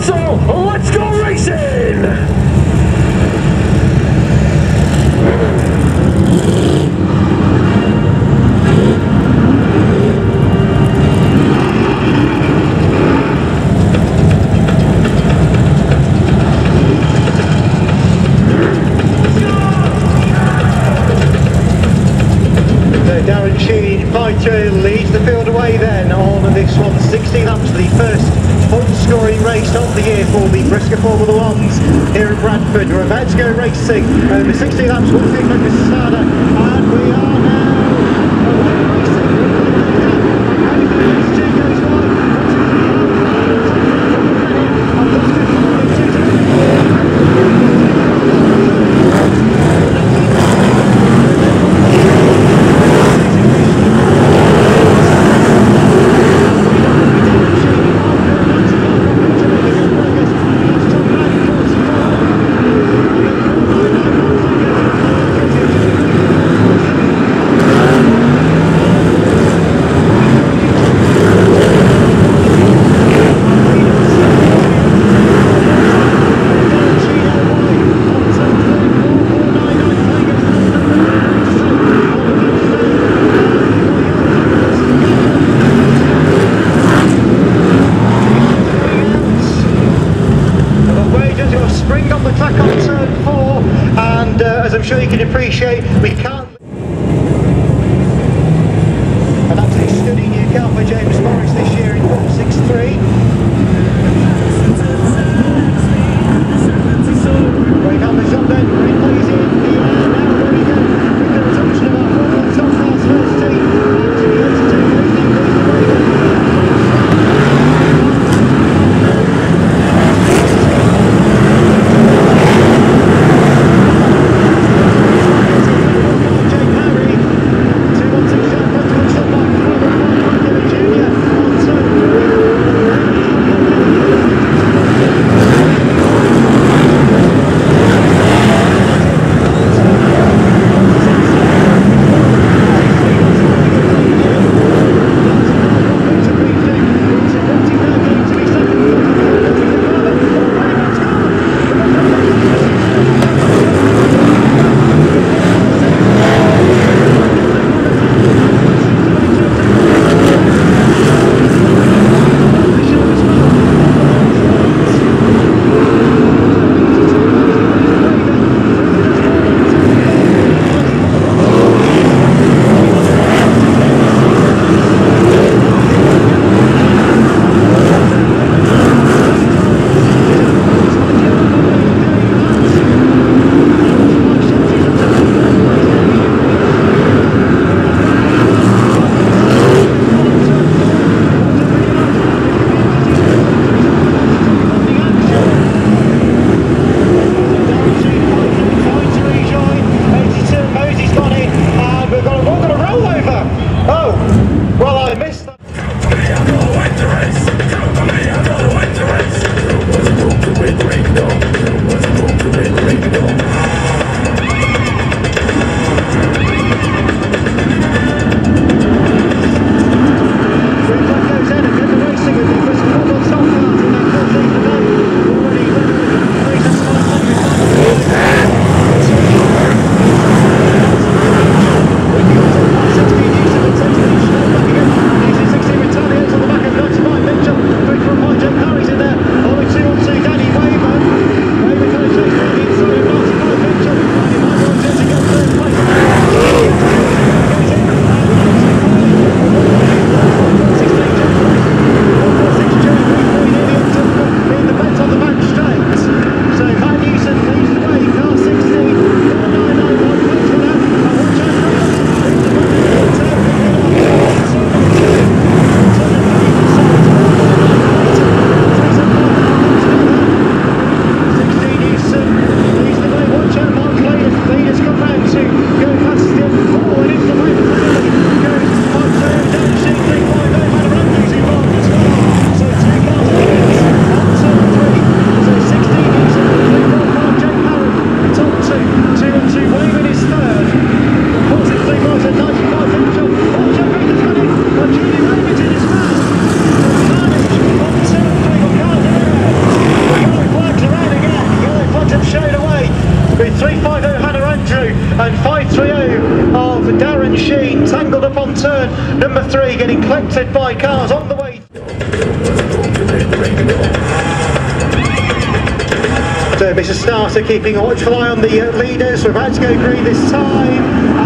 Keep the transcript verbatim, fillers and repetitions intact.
So, let's go racing! Darren Sheen, fighter, leads the field away then on this one, sixty laps, the first point scoring race of the year for the Briscoe Formula Ones here at Bradford. We're about to go racing over sixty laps, one thing like a starter, and we are now away racing. As I'm sure you can appreciate, we can't. An absolutely stunning new car for James Morris this year in four six three. Great helmet up then, very pleasing. The air now very good. With the resumption of our Formula Top Class first team. being collected by cars on the way. So Mister Starter keeping a watchful eye on the uh, leaders. We're about to go green this time.